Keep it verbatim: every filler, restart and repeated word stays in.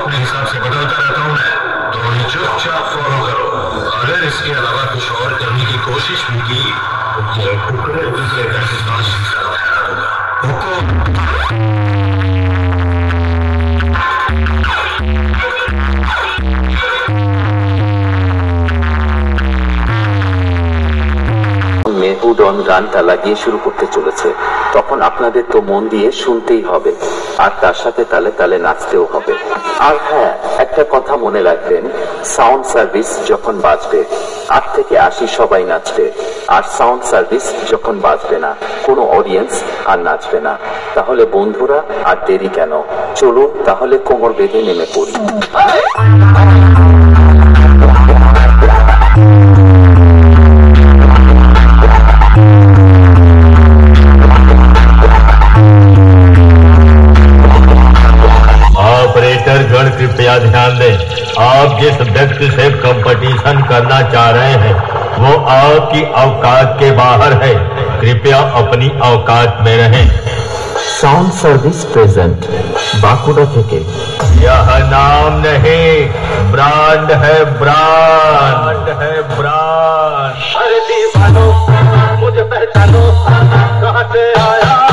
अपने हिसाब से बदलता रहता हूँ मैं, तो उन्हें चुपचाप फॉलो करो। अगर इसके अलावा कुछ और करने की कोशिश भी की तो ये टुकड़े टुकड़े करके नाश होगा। মেহুডন গানটা লাগিয়ে শুরু করতে চলেছে, তখন আপনাদের তো মন দিয়ে শুনতেই হবে আর তার সাথে তালে তালে নাচতেও হবে। আর হ্যাঁ, একটা কথা মনে রাখবেন, সাউন্ড সার্ভিস যখন বাজবে আট থেকে আশি সবাই নাচবে, আর সাউন্ড সার্ভিস যখন বাজবে না কোনো অডিয়েন্স আর নাচবে না। তাহলে বন্ধুরা আর দেরি কেন, চলুন তাহলে কোমর বেঁধে নেমে পড়ি। ऑपरेटर गण कृपया ध्यान दें, आप जिस व्यक्ति से कंपटीशन करना चाह रहे हैं वो आपकी औकात के बाहर है, कृपया अपनी औकात में रहें। साउंड सर्विस प्रेजेंट बांकुड़ा थेके। यह नाम नहीं ब्रांड है, ब्रांड है ब्रांड। अरे दीवानो मुझे पहचानो, कहाँ से आया